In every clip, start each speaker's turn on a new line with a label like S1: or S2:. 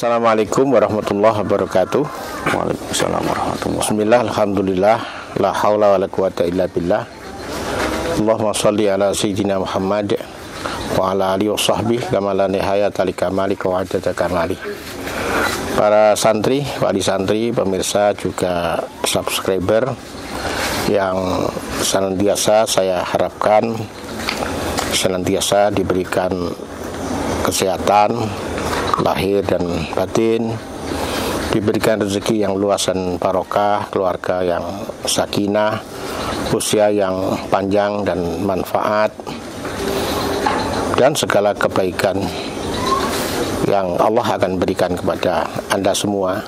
S1: Assalamualaikum warahmatullahi wabarakatuh.
S2: Waalaikumsalam warahmatullahi wabarakatuh.
S1: Bismillah, alhamdulillah, la haula wa la quwata illa billah. Allahumma salli ala sayyidina Muhammad wa ala alihi wa sahbihi kama la nihayata li kamali wa adada kamali. Para santri, wali santri, pemirsa juga subscriber yang senantiasa saya harapkan senantiasa diberikan kesehatan lahir dan batin, diberikan rezeki yang luas dan barokah, keluarga yang sakinah, usia yang panjang dan manfaat, dan segala kebaikan yang Allah akan berikan kepada Anda semua.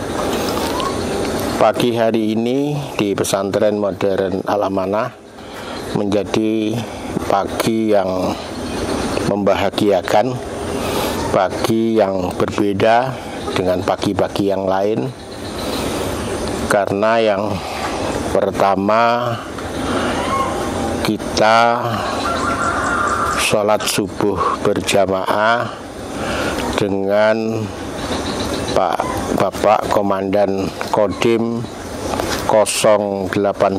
S1: Pagi hari ini di pesantren modern Al-Amanah menjadi pagi yang membahagiakan, pagi yang berbeda dengan pagi-pagi yang lain, karena yang pertama kita sholat subuh berjamaah dengan Bapak Komandan Kodim 018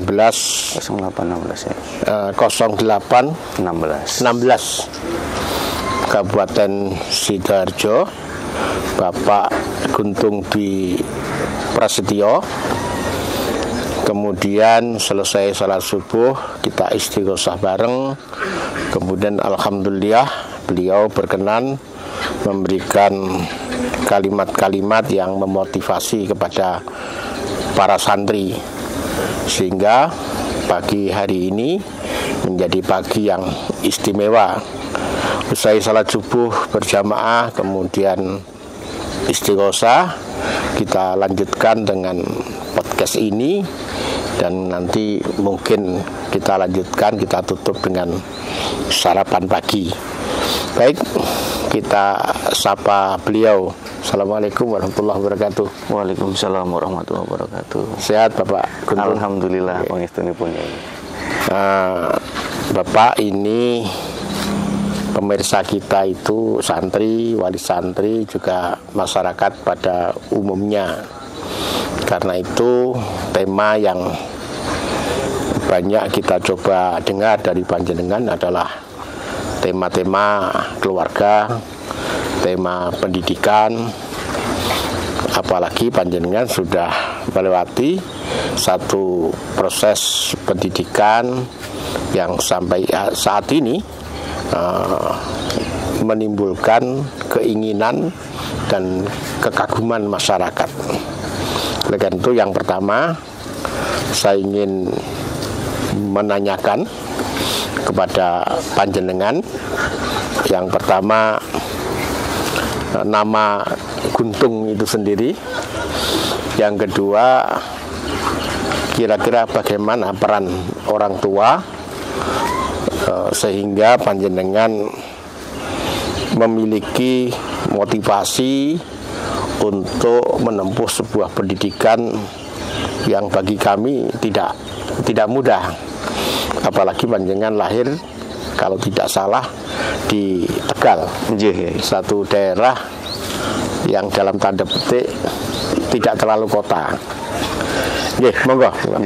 S1: Kabupaten Sidoarjo, Bapak Guntung Dwi Prasetyo. Kemudian selesai salat subuh kita istighosah bareng. Kemudian alhamdulillah beliau berkenan memberikan kalimat-kalimat yang memotivasi kepada para santri, sehingga pagi hari ini menjadi pagi yang istimewa. Usai salat subuh berjamaah, kemudian istighosah, kita lanjutkan dengan podcast ini, dan nanti mungkin kita lanjutkan, kita tutup dengan sarapan pagi. Baik, kita sapa beliau. Assalamualaikum warahmatullahi wabarakatuh.
S2: Waalaikumsalam warahmatullahi wabarakatuh.
S1: Sehat Bapak Guntung?
S2: Alhamdulillah, pangestuni punya.
S1: Bapak ini pemirsa kita itu santri, wali santri, juga masyarakat pada umumnya. Karena itu tema yang banyak kita coba dengar dari panjenengan adalah tema-tema keluarga, tema pendidikan. Apalagi panjenengan sudah melewati satu proses pendidikan yang sampai saat ini menimbulkan keinginan dan kekaguman masyarakat. Oleh karena itu, yang pertama saya ingin menanyakan kepada panjenengan, yang pertama nama Guntung itu sendiri, yang kedua kira-kira bagaimana peran orang tua sehingga panjenengan memiliki motivasi untuk menempuh sebuah pendidikan yang bagi kami tidak mudah. Apalagi panjenengan lahir, kalau tidak salah, di Tegal, satu daerah yang dalam tanda petik tidak terlalu kota. Monggo.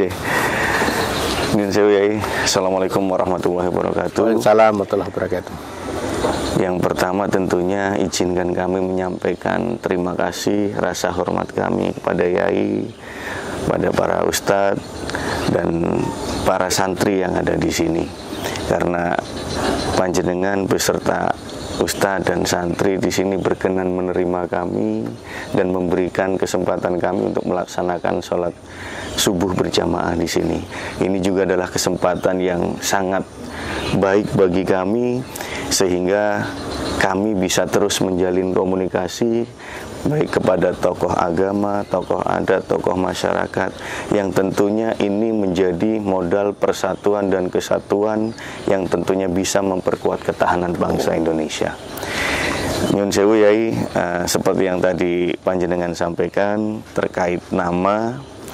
S2: Assalamualaikum warahmatullahi wabarakatuh.
S1: Waalaikumsalam warahmatullahi wabarakatuh.
S2: Yang pertama tentunya izinkan kami menyampaikan terima kasih, rasa hormat kami kepada Yai, pada para ustadz dan para santri yang ada di sini, karena panjenengan beserta ustadz dan santri di sini berkenan menerima kami dan memberikan kesempatan kami untuk melaksanakan sholat subuh berjamaah di sini. Ini juga adalah kesempatan yang sangat baik bagi kami, sehingga kami bisa terus menjalin komunikasi baik kepada tokoh agama, tokoh adat, tokoh masyarakat, yang tentunya ini menjadi modal persatuan dan kesatuan yang tentunya bisa memperkuat ketahanan bangsa Indonesia. Nyun sewu Yai, seperti yang tadi panjenengan sampaikan terkait nama,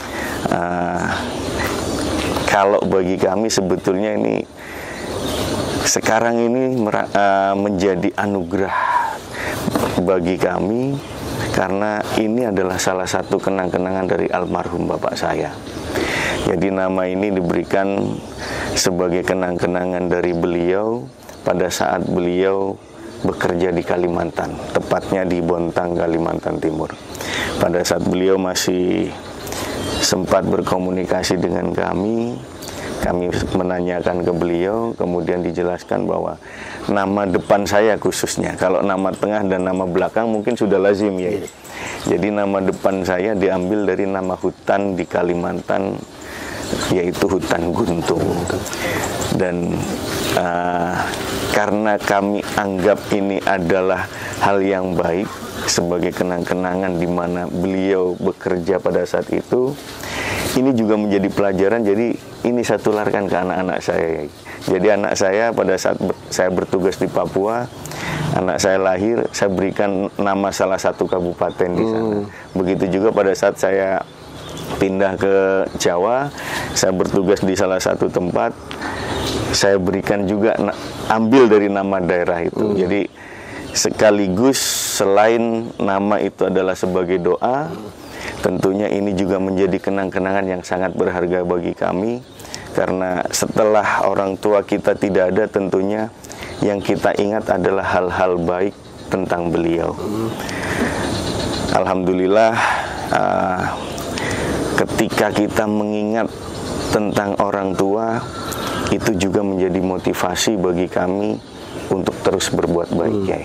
S2: kalau bagi kami sebetulnya ini sekarang ini menjadi anugerah bagi kami karena ini adalah salah satu kenang-kenangan dari almarhum bapak saya. Jadi nama ini diberikan sebagai kenang-kenangan dari beliau pada saat beliau bekerja di Kalimantan, tepatnya di Bontang, Kalimantan Timur. Pada saat beliau masih sempat berkomunikasi dengan kami menanyakan ke beliau, kemudian dijelaskan bahwa nama depan saya khususnya, kalau nama tengah dan nama belakang mungkin sudah lazim ya. Jadi nama depan saya diambil dari nama hutan di Kalimantan, yaitu hutan Guntung. Dan karena kami anggap ini adalah hal yang baik sebagai kenang-kenangan di mana beliau bekerja pada saat itu, ini juga menjadi pelajaran. Jadi ini saya tularkan ke anak-anak saya. Jadi anak saya pada saat saya bertugas di Papua, anak saya lahir, saya berikan nama salah satu kabupaten di sana. Begitu juga pada saat saya pindah ke Jawa, saya bertugas di salah satu tempat, saya berikan juga ambil dari nama daerah itu. Jadi sekaligus selain nama itu adalah sebagai doa, tentunya ini juga menjadi kenang-kenangan yang sangat berharga bagi kami, karena setelah orang tua kita tidak ada, tentunya yang kita ingat adalah hal-hal baik tentang beliau. Alhamdulillah, ketika kita mengingat tentang orang tua, itu juga menjadi motivasi bagi kami untuk terus berbuat baik, Kiai.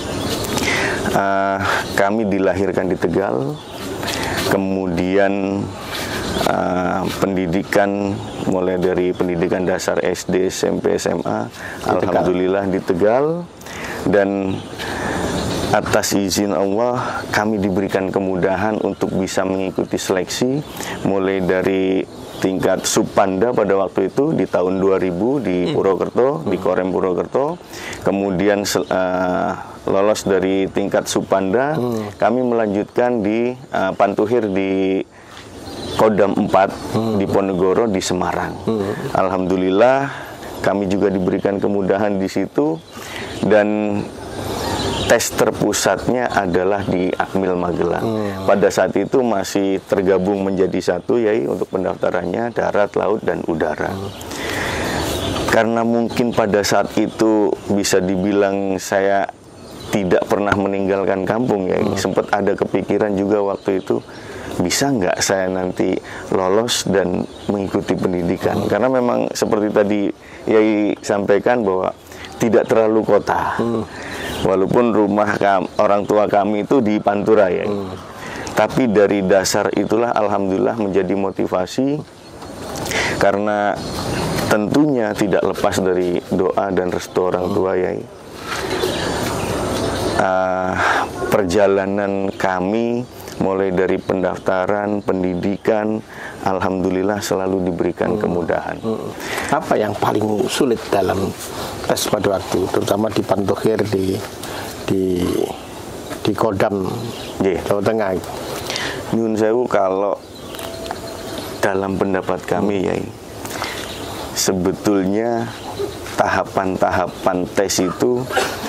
S2: Kami dilahirkan di Tegal, kemudian pendidikan mulai dari pendidikan dasar SD, SMP, SMA, alhamdulillah di Tegal, dan atas izin Allah kami diberikan kemudahan untuk bisa mengikuti seleksi mulai dari tingkat Subpanda pada waktu itu di tahun 2000 di Purwokerto, di Korem Purwokerto. Kemudian lolos dari tingkat Subpanda, kami melanjutkan di Pantuhir di Kodam 4 di Ponegoro di Semarang. Alhamdulillah kami juga diberikan kemudahan di situ, dan tes terpusatnya adalah di Akmil Magelang. Pada saat itu masih tergabung menjadi satu, yaitu untuk pendaftarannya darat, laut, dan udara. Karena mungkin pada saat itu bisa dibilang saya tidak pernah meninggalkan kampung, ya. Sempat ada kepikiran juga waktu itu, bisa nggak saya nanti lolos dan mengikuti pendidikan. Karena memang seperti tadi Yai sampaikan bahwa tidak terlalu kota. Walaupun rumah orang tua kami itu di Pantura, ya. Tapi dari dasar itulah alhamdulillah menjadi motivasi, karena tentunya tidak lepas dari doa dan restu orang tua, ya. Perjalanan kami mulai dari pendaftaran, pendidikan, alhamdulillah selalu diberikan kemudahan.
S1: Apa yang paling sulit dalam tes pada waktu, terutama di Pantuhir di Kodam Jawa Tengah?
S2: Nyun sewu, kalau dalam pendapat kami, ya, sebetulnya tahapan-tahapan tes itu,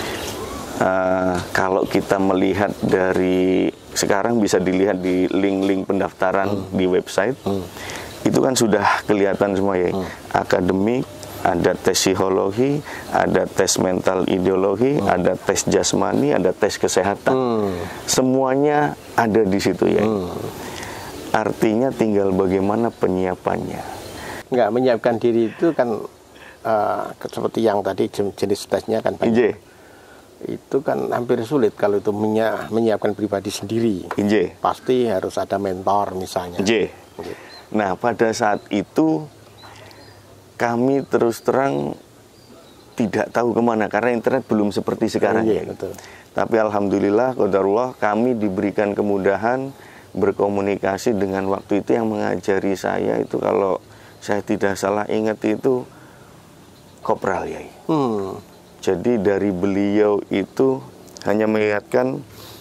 S2: kalau kita melihat dari sekarang bisa dilihat di link-link pendaftaran di website, itu kan sudah kelihatan semua, ya. Akademik, ada tes psikologi, ada tes mental ideologi, ada tes jasmani, ada tes kesehatan. Semuanya ada di situ, ya. Artinya tinggal bagaimana penyiapannya.
S1: Nggak menyiapkan diri itu kan seperti yang tadi jenis tesnya kan banyak. Itu kan hampir sulit kalau itu menyiapkan pribadi sendiri. Pasti harus ada mentor misalnya.
S2: Nah, pada saat itu kami terus terang tidak tahu kemana, karena internet belum seperti sekarang.
S1: Betul.
S2: Tapi alhamdulillah, qadarullah, kami diberikan kemudahan berkomunikasi dengan waktu itu yang mengajari saya itu, kalau saya tidak salah ingat itu Kopral, ya. Jadi dari beliau itu hanya mengingatkan,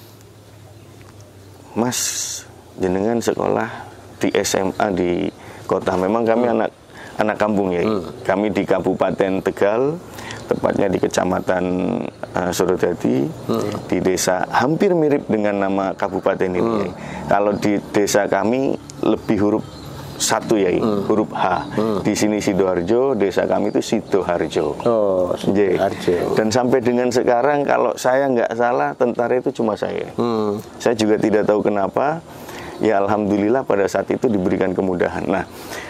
S2: Mas, jenengan sekolah di SMA di kota. Memang kami anak kampung, ya. Kami di Kabupaten Tegal, tepatnya di Kecamatan Surodadi, di desa hampir mirip dengan nama kabupaten ini. Kalau di desa kami lebih huruf satu ya, huruf H. Di sini Sidoarjo, desa kami itu Sidoharjo.
S1: Oh, Sidoharjo.
S2: Dan sampai dengan sekarang kalau saya nggak salah tentara itu cuma saya. Saya juga tidak tahu kenapa. Ya alhamdulillah pada saat itu diberikan kemudahan. Nah,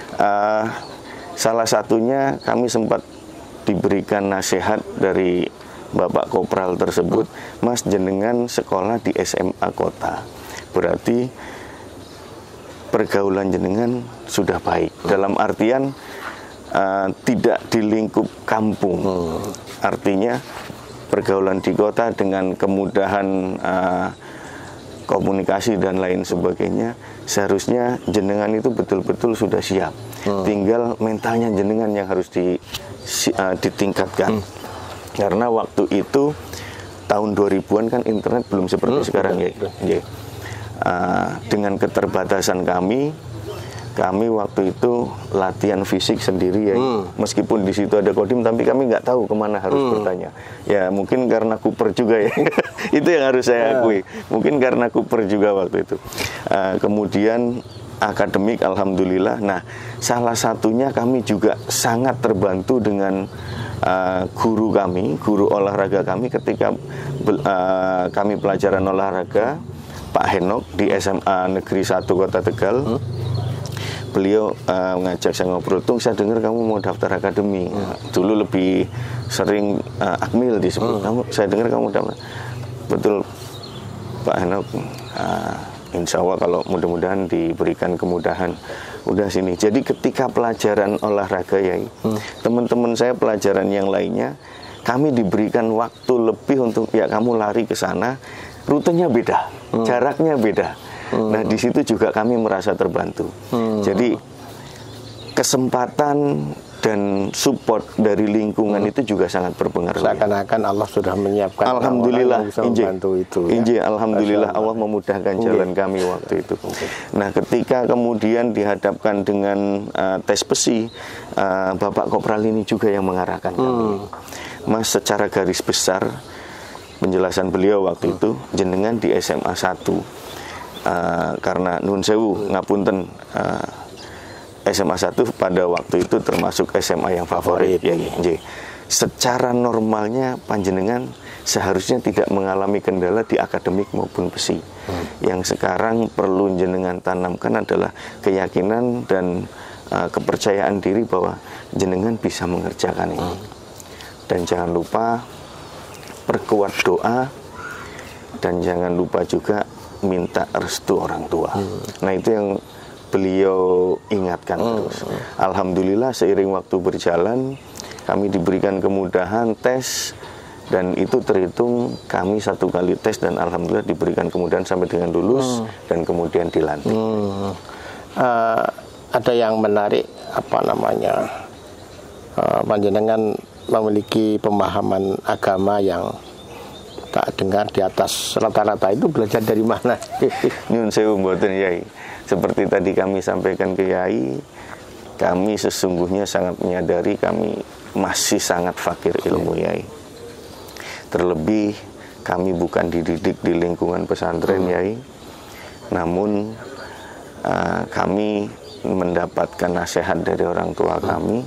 S2: salah satunya kami sempat diberikan nasihat dari Bapak Kopral tersebut, Mas jenengan sekolah di SMA kota. Berarti pergaulan jenengan sudah baik, dalam artian tidak di lingkup kampung. Artinya pergaulan di kota dengan kemudahan komunikasi dan lain sebagainya, seharusnya jenengan itu betul-betul sudah siap. Tinggal mentalnya jenengan yang harus ditingkatkan. Karena waktu itu tahun 2000-an kan internet belum seperti sekarang ya. Dengan keterbatasan kami waktu itu latihan fisik sendiri ya. Meskipun di situ ada kodim, tapi kami nggak tahu kemana harus bertanya. Ya mungkin karena kuper juga ya. Itu yang harus saya akui. Mungkin karena kuper juga waktu itu. Kemudian akademik alhamdulillah. Nah, salah satunya kami juga sangat terbantu dengan guru kami, guru olahraga kami ketika kami pelajaran olahraga, Pak Henok di SMA Negeri 1 Kota Tegal. Beliau ngajak saya ngobrol, "Tung, saya dengar kamu mau daftar akademi." Dulu lebih sering Akmil disebut. Saya dengar kamu daftar. Betul Pak Henok, insya Allah kalau mudah-mudahan diberikan kemudahan. Udah sini. Jadi ketika pelajaran olahraga ya, teman-teman saya pelajaran yang lainnya, kami diberikan waktu lebih untuk ya kamu lari ke sana. Rutenya beda, jaraknya beda. Nah di situ juga kami merasa terbantu. Jadi kesempatan dan support dari lingkungan itu juga sangat berpengaruh.
S1: Seakan-akan Allah sudah menyiapkan.
S2: Alhamdulillah,
S1: yang bisa membantu itu. Ya?
S2: Alhamdulillah Allah memudahkan jalan kami waktu itu. Nah ketika kemudian dihadapkan dengan tes besi, Bapak Kopral ini juga yang mengarahkan kami. Mas, secara garis besar penjelasan beliau waktu itu, jenengan di SMA 1 karena nun sewu ngapunten, SMA 1 pada waktu itu termasuk SMA yang favorit ya. Secara normalnya panjenengan seharusnya tidak mengalami kendala di akademik maupun besi. Yang sekarang perlu jenengan tanamkan adalah keyakinan dan kepercayaan diri bahwa jenengan bisa mengerjakan ini. Dan jangan lupa perkuat doa, dan jangan lupa juga minta restu orang tua. Nah itu yang beliau ingatkan terus. Alhamdulillah seiring waktu berjalan kami diberikan kemudahan tes, dan itu terhitung kami 1 kali tes dan alhamdulillah diberikan kemudahan sampai dengan lulus dan kemudian dilantik.
S1: Ada yang menarik, panjenengan memiliki pemahaman agama yang tak dengar di atas rata-rata. Itu belajar dari mana?
S2: Nyun sewu mboten Yai. Seperti tadi kami sampaikan ke Yai, kami sesungguhnya sangat menyadari kami masih sangat fakir ilmu Yai. Terlebih kami bukan dididik di lingkungan pesantren Yai, namun kami mendapatkan nasihat dari orang tua kami.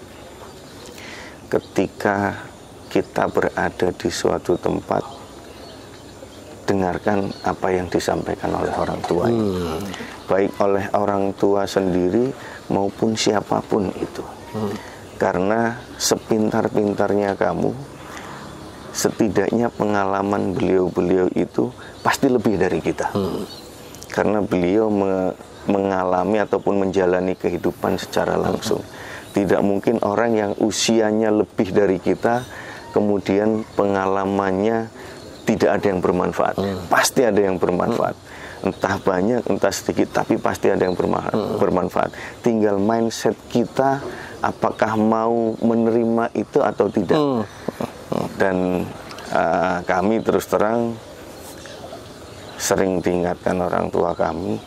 S2: Ketika kita berada di suatu tempat, dengarkan apa yang disampaikan oleh orang tua, baik oleh orang tua sendiri maupun siapapun itu. Karena sepintar-pintarnya kamu, setidaknya pengalaman beliau-beliau itu pasti lebih dari kita. Karena beliau mengalami ataupun menjalani kehidupan secara langsung. Tidak mungkin orang yang usianya lebih dari kita, kemudian pengalamannya tidak ada yang bermanfaat. Pasti ada yang bermanfaat. Entah banyak, entah sedikit, tapi pasti ada yang bermanfaat. Tinggal mindset kita, apakah mau menerima itu atau tidak. Dan kami terus terang sering diingatkan orang tua kami,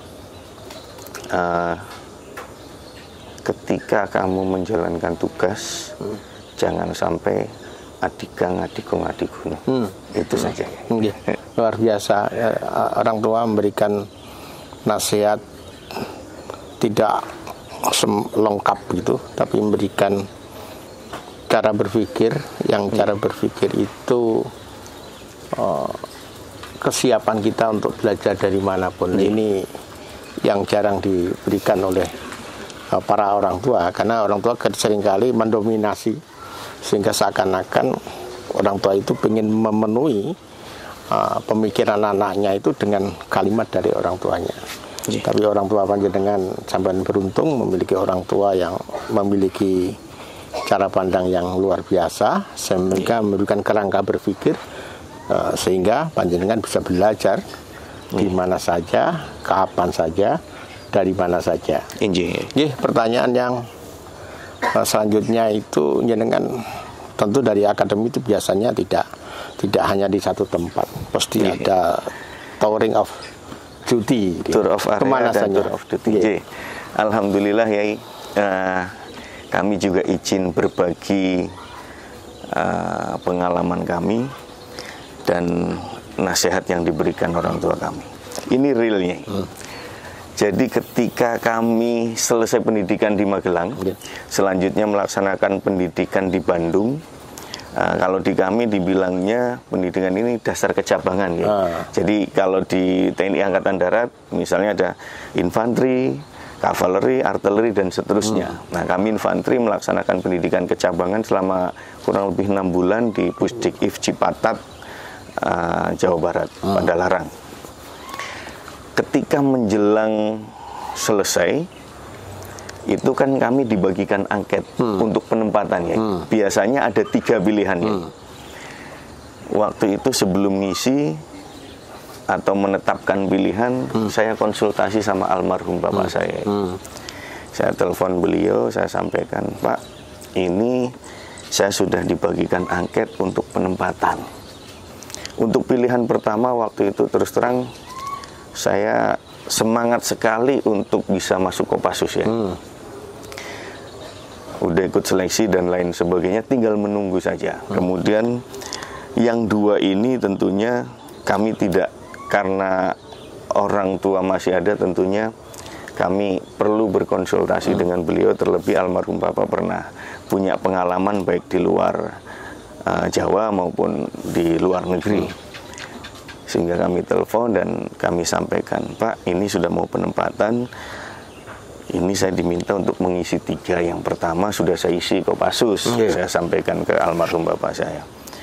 S2: ketika kamu menjalankan tugas, jangan sampai adikang adikung adikun. Itu saja.
S1: Luar biasa ya, orang tua memberikan nasihat tidak lengkap gitu, tapi memberikan cara berpikir yang cara berpikir itu kesiapan kita untuk belajar dari manapun. Ini yang jarang diberikan oleh para orang tua, karena orang tua seringkali mendominasi sehingga seakan-akan orang tua itu ingin memenuhi pemikiran anaknya itu dengan kalimat dari orang tuanya. Tapi orang tua panjenengan sampean beruntung memiliki orang tua yang memiliki cara pandang yang luar biasa, sehingga memberikan kerangka berpikir sehingga panjenengan bisa belajar di mana saja, kapan saja, dari mana saja. Pertanyaan yang selanjutnya itu jenengan tentu dari akademi itu biasanya tidak hanya di satu tempat, pasti ada touring of duty,
S2: tour of area
S1: kemana
S2: dan
S1: saja.
S2: Tour of duty. Alhamdulillah Yai, kami juga izin berbagi pengalaman kami dan nasihat yang diberikan orang tua kami. Ini realnya. Jadi ketika kami selesai pendidikan di Magelang, selanjutnya melaksanakan pendidikan di Bandung. Kalau di kami dibilangnya pendidikan ini dasar kecabangan ya. Jadi kalau di TNI Angkatan Darat misalnya ada infanteri, kavaleri, artileri dan seterusnya. Nah, kami infanteri melaksanakan pendidikan kecabangan selama kurang lebih 6 bulan di Pusdikif Cipatat, Jawa Barat, Padalarang. Ketika menjelang selesai, itu kan kami dibagikan angket untuk penempatan ya. Biasanya ada 3 pilihan ya. Waktu itu sebelum ngisi atau menetapkan pilihan, saya konsultasi sama almarhum bapak saya. Saya telepon beliau, saya sampaikan, Pak, ini saya sudah dibagikan angket untuk penempatan. Untuk pilihan pertama waktu itu terus terang saya semangat sekali untuk bisa masuk Kopassus ya. Udah ikut seleksi dan lain sebagainya, tinggal menunggu saja. Kemudian yang 2 ini tentunya kami tidak, karena orang tua masih ada, tentunya kami perlu berkonsultasi dengan beliau. Terlebih almarhum bapak pernah punya pengalaman baik di luar Jawa maupun di luar negeri. Sehingga kami telepon dan kami sampaikan, Pak, ini sudah mau penempatan, ini saya diminta untuk mengisi 3. Yang pertama sudah saya isi Kopassus. Saya sampaikan ke almarhum bapak saya.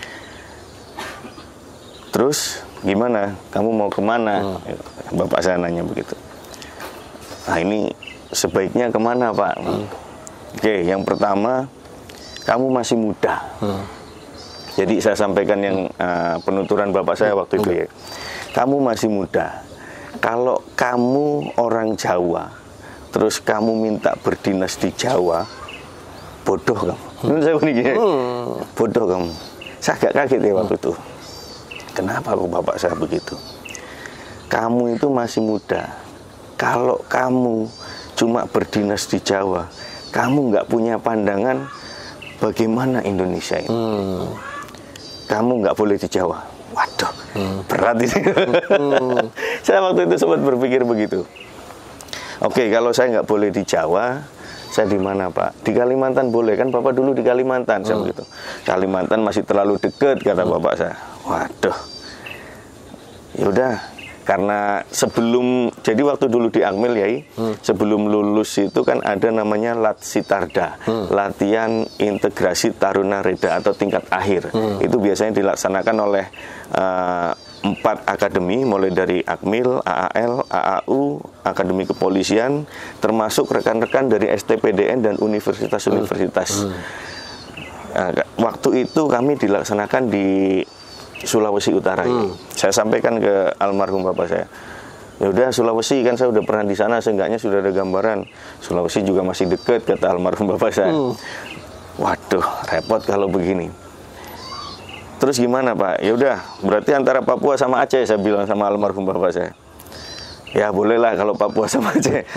S2: Terus gimana? Kamu mau kemana? Bapak saya nanya begitu. Nah, ini sebaiknya kemana, Pak? Oke, yang pertama, kamu masih muda. Jadi saya sampaikan yang penuturan bapak saya waktu itu ya. Kamu masih muda. Kalau kamu orang Jawa, terus kamu minta berdinas di Jawa, bodoh kamu. Saya begini, bodoh kamu. Saya agak kaget ya waktu itu. Kenapa kok bapak saya begitu? Kamu itu masih muda. Kalau kamu cuma berdinas di Jawa, kamu nggak punya pandangan bagaimana Indonesia ini. Kamu nggak boleh di Jawa. Waduh, berat ini. Saya waktu itu sempat berpikir begitu. Oke, kalau saya nggak boleh di Jawa, saya di mana, Pak? Di Kalimantan boleh kan? Bapak dulu di Kalimantan, saya begitu. Kalimantan masih terlalu dekat, kata bapak saya. Waduh. Yaudah, karena jadi waktu dulu di Akmil ya, sebelum lulus itu kan ada namanya Latsitarda, latihan integrasi taruna reda atau tingkat akhir. Itu biasanya dilaksanakan oleh 4 akademi, mulai dari Akmil, AAL, AAU, Akademi Kepolisian, termasuk rekan-rekan dari STPDN dan universitas-universitas. Waktu itu kami dilaksanakan di Sulawesi Utara. Saya sampaikan ke almarhum bapak saya, ya udah Sulawesi kan saya udah pernah di sana, seenggaknya sudah ada gambaran. Sulawesi juga masih dekat, kata almarhum bapak saya. Waduh, repot kalau begini. Terus gimana, Pak? Ya udah, berarti antara Papua sama Aceh, saya bilang sama almarhum bapak saya. Ya bolehlah kalau Papua sama Aceh.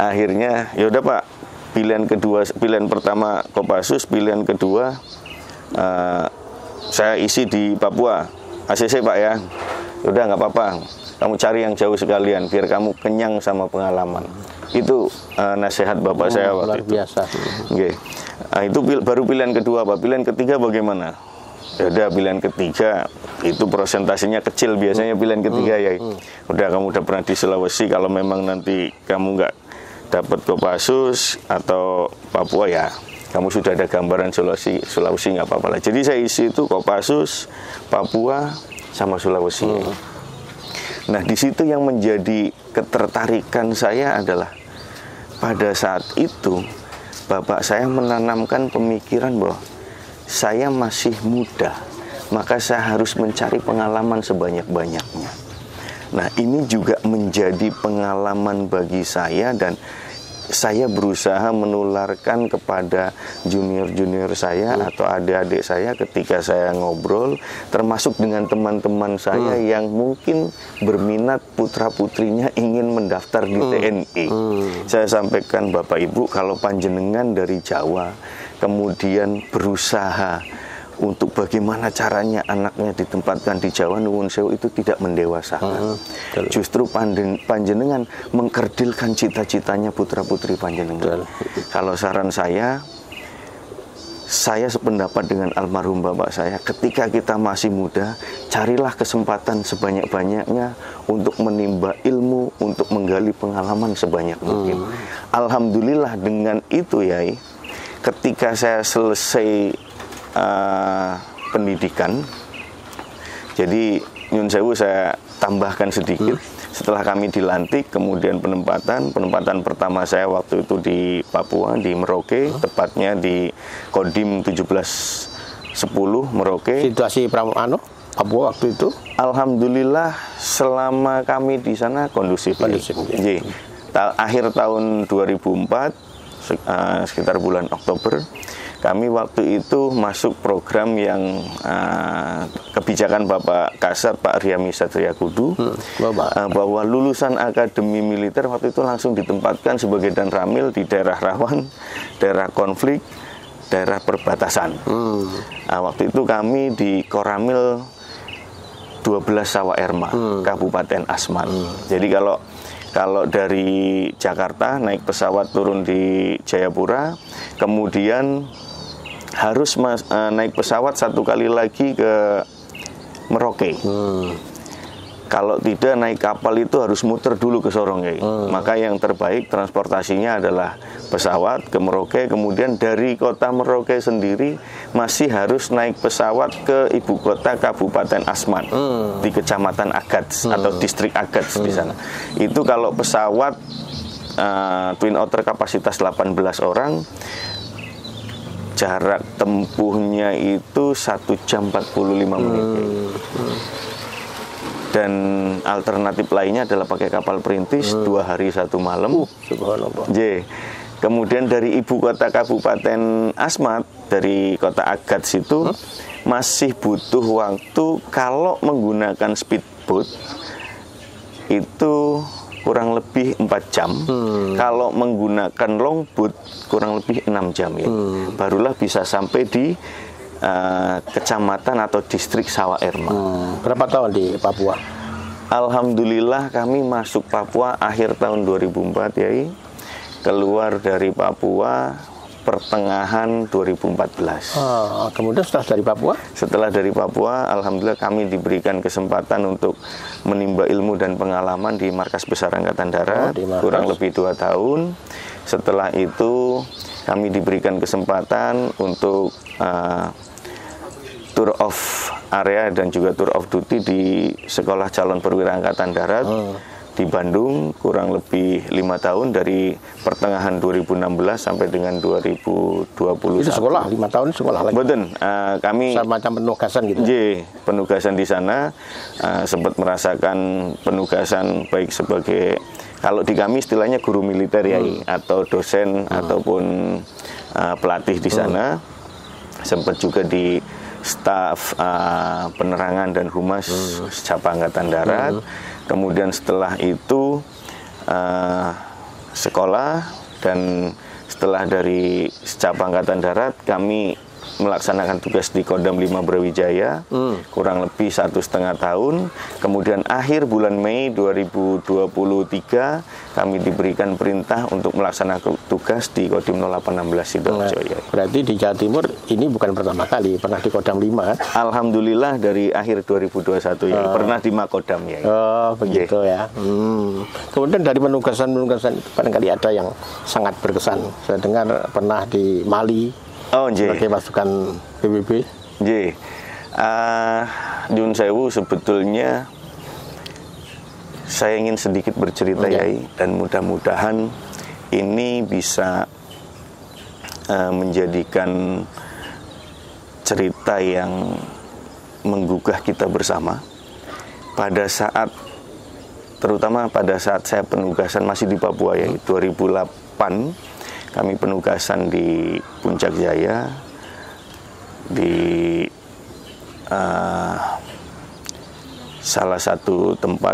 S2: Akhirnya ya udah, Pak, pilihan pertama Kopassus, pilihan kedua saya isi di Papua, ACC Pak ya. Udah nggak apa-apa, kamu cari yang jauh sekalian biar kamu kenyang sama pengalaman. Itu nasihat bapak saya waktu
S1: luar biasa.
S2: Okay. Itu baru pilihan kedua, Pak. Pilihan ketiga bagaimana? Ya udah, pilihan ketiga itu prosentasenya kecil biasanya pilihan ketiga ya. Udah, kamu udah pernah di Sulawesi, kalau memang nanti kamu nggak dapat Kopassus atau Papua ya, kamu sudah ada gambaran Sulawesi nggak apa-apa lah. Jadi saya isi itu Kopassus, Papua, sama Sulawesi. Nah, di situ yang menjadi ketertarikan saya adalah pada saat itu bapak saya menanamkan pemikiran bahwa saya masih muda, maka saya harus mencari pengalaman sebanyak-banyaknya. Nah, ini juga menjadi pengalaman bagi saya, dan saya berusaha menularkan kepada junior-junior saya atau adik-adik saya ketika saya ngobrol, termasuk dengan teman-teman saya yang mungkin berminat putra-putrinya ingin mendaftar di TNI. Saya sampaikan, Bapak Ibu, kalau panjenengan dari Jawa, kemudian berusaha untuk bagaimana caranya anaknya ditempatkan di Jawa, nuwun sewu, itu tidak mendewasakan. Justru panjenengan mengkerdilkan cita-citanya putra-putri panjenengan. Kalau saran saya sependapat dengan almarhum bapak saya, ketika kita masih muda, carilah kesempatan sebanyak-banyaknya untuk menimba ilmu, untuk menggali pengalaman sebanyak mungkin. Alhamdulillah dengan itu ya, ketika saya selesai pendidikan, jadi nyun sewu saya tambahkan sedikit. Setelah kami dilantik, kemudian penempatan pertama saya waktu itu di Papua, di Merauke, tepatnya di Kodim 1710 Merauke.
S1: Situasi Papua waktu itu?
S2: Alhamdulillah selama kami di sana kondusif. Jadi, akhir tahun 2004, sekitar bulan Oktober, kami waktu itu masuk program yang kebijakan Bapak Kasat, Pak Riami Satria Kudu, bahwa lulusan akademi militer waktu itu langsung ditempatkan sebagai danramil di daerah rawan, daerah konflik, daerah perbatasan. Waktu itu kami di Koramil 12 Sawah Erma, Kabupaten Asmat. Jadi kalau dari Jakarta naik pesawat turun di Jayapura, kemudian harus naik pesawat satu kali lagi ke Merauke. Kalau tidak, naik kapal itu harus muter dulu ke Sorong. Maka yang terbaik transportasinya adalah pesawat ke Merauke, kemudian dari kota Merauke sendiri masih harus naik pesawat ke ibu kota Kabupaten Asmat, di Kecamatan Agats atau Distrik Agats di sana. Itu kalau pesawat Twin Otter kapasitas 18 orang, jarak tempuhnya itu 1 jam 45 menit. Dan alternatif lainnya adalah pakai kapal perintis 2 hari 1 malam.
S1: Subhanallah.
S2: Kemudian dari ibu kota Kabupaten Asmat, dari kota Agats itu masih butuh waktu kalau menggunakan speedboat itu kurang lebih 4 jam. Kalau menggunakan longboat kurang lebih 6 jam ya. Barulah bisa sampai di kecamatan atau distrik Sawah Erma.
S1: Berapa tahun di Papua?
S2: Alhamdulillah kami masuk Papua akhir tahun 2004 ya. Keluar dari Papua pertengahan 2014.
S1: Kemudian setelah dari Papua?
S2: Setelah dari Papua, alhamdulillah kami diberikan kesempatan untuk menimba ilmu dan pengalaman di Markas Besar Angkatan Darat, kurang lebih 2 tahun. Setelah itu kami diberikan kesempatan untuk tour of area dan juga tour of duty di Sekolah Calon Perwira Angkatan Darat di Bandung, kurang lebih 5 tahun, dari pertengahan 2016 sampai dengan 2021.
S1: Itu sekolah, 5 tahun sekolah lagi?
S2: Betul, kami
S1: semacam penugasan gitu?
S2: Penugasan di sana, sempat merasakan penugasan baik sebagai, kalau di kami istilahnya guru militer ya, atau dosen ataupun pelatih di sana. Sempat juga di staf penerangan dan humas Secapa Angkatan Darat. Kemudian setelah itu sekolah, dan setelah dari Secapa Angkatan Darat kami melaksanakan tugas di Kodam 5 Brawijaya kurang lebih 1,5 tahun. Kemudian akhir bulan Mei 2023 kami diberikan perintah untuk melaksanakan tugas di Kodim 0816 Sidoarjo.
S1: Berarti di Jawa Timur ini bukan pertama kali, pernah di Kodam 5 kan?
S2: Alhamdulillah dari akhir 2021 ya, pernah di Makodam ya.
S1: Oh begitu ya. Kemudian dari penugasan itu barangkali ada yang sangat berkesan. Saya dengar pernah di Mali. Sebagai pasukan PBB.
S2: Nyun Sewu, sebetulnya saya ingin sedikit bercerita Yai, dan mudah-mudahan ini bisa menjadikan cerita yang menggugah kita bersama. Pada saat, terutama pada saat saya penugasan masih di Papua ya, 2008 kami penugasan di Puncak Jaya, di salah satu tempat,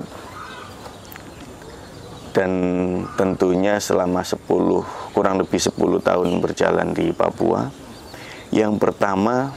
S2: dan tentunya selama kurang lebih 10 tahun berjalan di Papua. Yang pertama,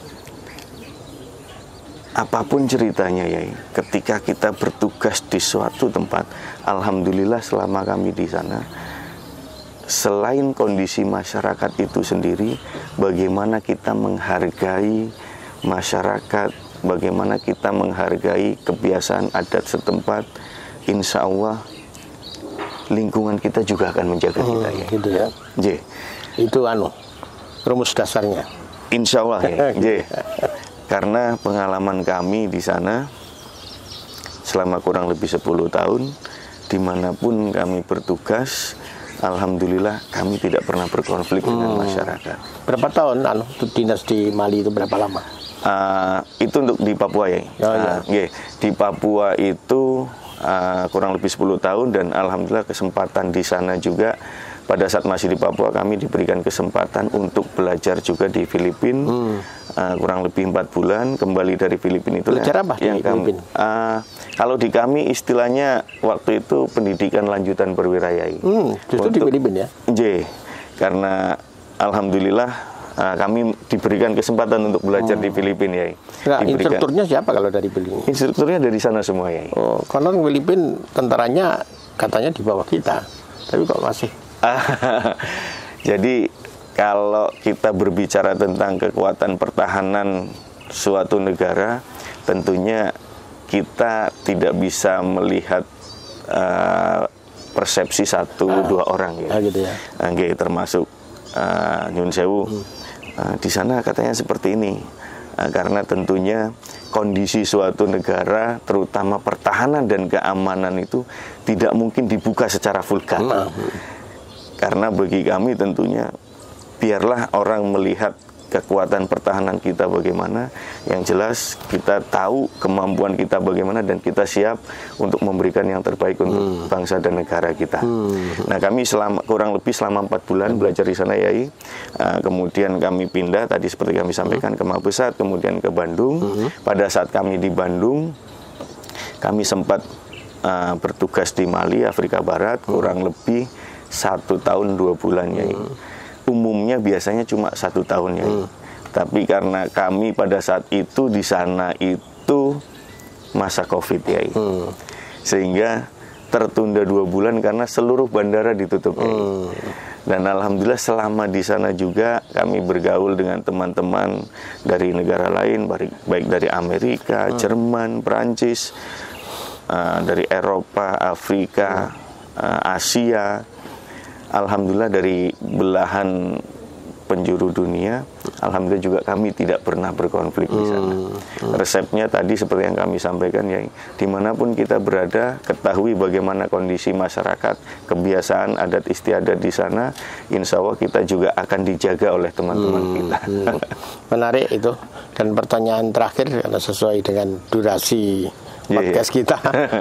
S2: apapun ceritanya ya, ketika kita bertugas di suatu tempat, alhamdulillah selama kami di sana, selain kondisi masyarakat itu sendiri, bagaimana kita menghargai masyarakat, bagaimana kita menghargai kebiasaan adat setempat, insya Allah lingkungan kita juga akan menjaga kita ya.
S1: Gitu ya. Itu rumus dasarnya.
S2: Insya Allah ya. Karena pengalaman kami di sana selama kurang lebih 10 tahun, dimanapun kami bertugas, alhamdulillah kami tidak pernah berkonflik dengan masyarakat.
S1: Berapa tahun dinas di Mali itu berapa lama?
S2: Itu untuk di Papua ya. Di Papua itu kurang lebih 10 tahun, dan alhamdulillah kesempatan di sana juga pada saat masih di Papua kami diberikan kesempatan untuk belajar juga di Filipina kurang lebih 4 bulan. Kembali dari Filipina itu
S1: belajar apa di Filipina?
S2: Kalau di kami istilahnya waktu itu pendidikan lanjutan perwira-yai.
S1: Justru di Filipina ya?
S2: Karena alhamdulillah kami diberikan kesempatan untuk belajar di Filipina ya.
S1: Instrukturnya siapa kalau dari Filipina?
S2: Instrukturnya dari sana semua ya.
S1: Konon Filipina tentaranya katanya di bawah kita, tapi kok masih?
S2: Jadi kalau kita berbicara tentang kekuatan pertahanan suatu negara, tentunya kita tidak bisa melihat persepsi 1-2 orang ya.
S1: Gitu ya.
S2: Termasuk Nyun Sewu. Di sana katanya seperti ini. Karena tentunya kondisi suatu negara, terutama pertahanan dan keamanan itu tidak mungkin dibuka secara vulgar. Karena bagi kami tentunya biarlah orang melihat kekuatan pertahanan kita bagaimana, yang jelas kita tahu kemampuan kita bagaimana dan kita siap untuk memberikan yang terbaik untuk bangsa dan negara kita. Nah, kami kurang lebih selama 4 bulan belajar di sana Yai. Kemudian kami pindah tadi seperti kami sampaikan ke Mabesat, kemudian ke Bandung. Pada saat kami di Bandung, kami sempat bertugas di Mali, Afrika Barat, kurang lebih 1 tahun 2 bulan Yai. Umumnya biasanya cuma 1 tahun ya. Tapi karena kami pada saat itu di sana itu masa COVID ya. Sehingga tertunda 2 bulan karena seluruh bandara ditutup ya. Dan alhamdulillah selama di sana juga kami bergaul dengan teman-teman dari negara lain, baik dari Amerika, Jerman, Perancis, dari Eropa, Afrika, Asia. Alhamdulillah dari belahan penjuru dunia, alhamdulillah juga kami tidak pernah berkonflik di sana. Resepnya tadi seperti yang kami sampaikan ya, dimanapun kita berada, ketahui bagaimana kondisi masyarakat, kebiasaan adat istiadat di sana, insya Allah kita juga akan dijaga oleh teman-teman kita.
S1: Menarik itu. Dan pertanyaan terakhir, karena sesuai dengan durasi podcast kita,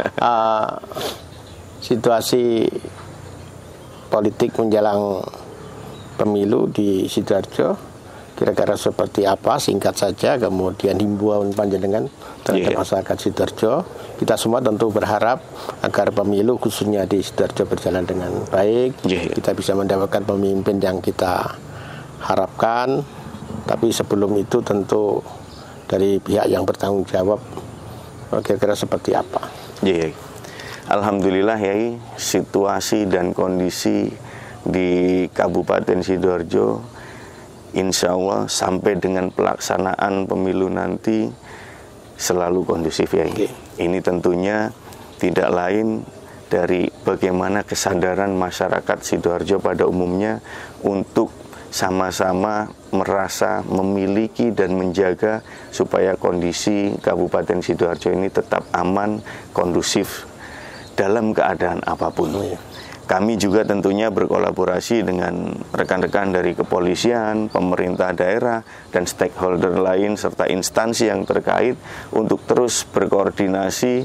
S1: situasi politik menjelang pemilu di Sidoarjo kira-kira seperti apa, singkat saja, kemudian himbauan panjenengan terhadap masyarakat Sidoarjo. Kita semua tentu berharap agar pemilu khususnya di Sidoarjo berjalan dengan baik, kita bisa mendapatkan pemimpin yang kita harapkan, Tapi sebelum itu tentu dari pihak yang bertanggung jawab kira-kira seperti apa?
S2: Iya. Alhamdulillah Yai, situasi dan kondisi di Kabupaten Sidoarjo insya Allah sampai dengan pelaksanaan pemilu nanti selalu kondusif Yai. Ini tentunya tidak lain dari bagaimana kesadaran masyarakat Sidoarjo pada umumnya untuk sama-sama merasa memiliki dan menjaga supaya kondisi Kabupaten Sidoarjo ini tetap aman, kondusif dalam keadaan apapun. Kami juga tentunya berkolaborasi dengan rekan-rekan dari kepolisian, pemerintah daerah, dan stakeholder lain serta instansi yang terkait untuk terus berkoordinasi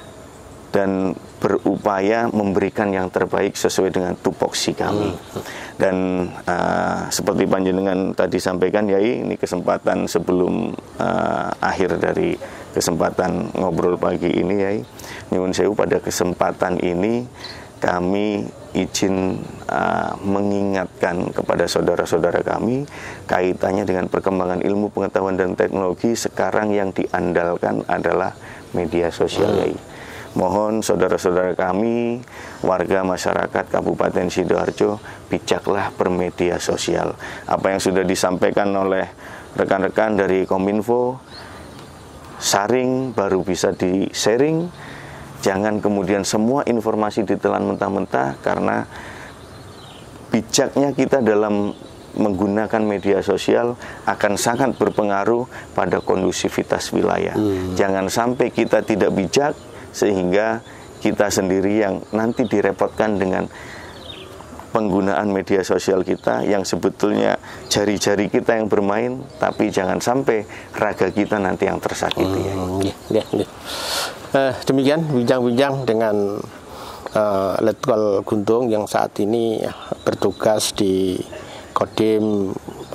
S2: dan berupaya memberikan yang terbaik sesuai dengan tupoksi kami. Dan seperti panjenengan tadi sampaikan Yai, ini kesempatan sebelum akhir dari kesempatan ngobrol pagi ini Yai, nyuwun sewu, pada kesempatan ini kami izin mengingatkan kepada saudara-saudara kami kaitannya dengan perkembangan ilmu pengetahuan dan teknologi. Sekarang yang diandalkan adalah media sosial Yai. Mohon saudara-saudara kami, warga masyarakat Kabupaten Sidoarjo, bijaklah bermedia sosial. Apa yang sudah disampaikan oleh rekan-rekan dari Kominfo, saring baru bisa di-sharing. Jangan kemudian semua informasi ditelan mentah-mentah, karena bijaknya kita dalam menggunakan media sosial akan sangat berpengaruh pada kondusivitas wilayah. Jangan sampai kita tidak bijak sehingga kita sendiri yang nanti direpotkan dengan penggunaan media sosial kita, yang sebetulnya jari-jari kita yang bermain, tapi jangan sampai raga kita nanti yang tersakiti.
S1: Demikian bincang-bincang dengan Letkol Guntung yang saat ini bertugas di Kodim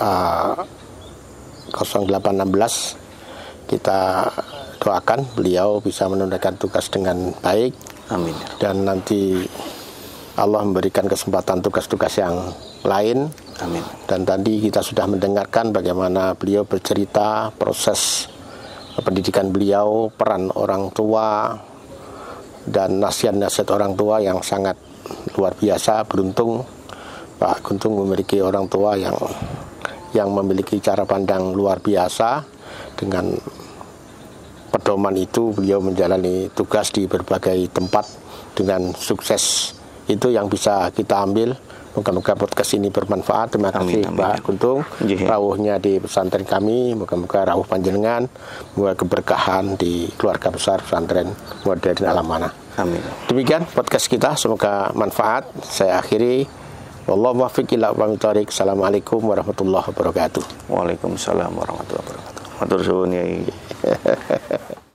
S1: 0816. Kita doakan beliau bisa menunaikan tugas dengan baik.
S2: Amin.
S1: Dan nanti Allah memberikan kesempatan tugas-tugas yang lain.
S2: Amin.
S1: Dan tadi kita sudah mendengarkan bagaimana beliau bercerita proses pendidikan beliau, peran orang tua, dan nasihat-nasihat orang tua yang sangat luar biasa. Beruntung Pak Guntung memiliki orang tua yang memiliki cara pandang luar biasa. Dengan pedoman itu beliau menjalani tugas di berbagai tempat dengan sukses. Itu yang bisa kita ambil. Moga-moga podcast ini bermanfaat. Terima kasih Pak Guntung. Rawuhnya di pesantren kami, moga-moga rawuh panjenengan, moga keberkahan di keluarga besar pesantren Modern Alamana.
S2: Amin.
S1: Demikian podcast kita, semoga manfaat. Saya akhiri. Wallahu muwaffiq ila aqwamit thoriq. Assalamualaikum warahmatullahi wabarakatuh.
S2: Waalaikumsalam warahmatullahi wabarakatuh. Matur suwun Yai.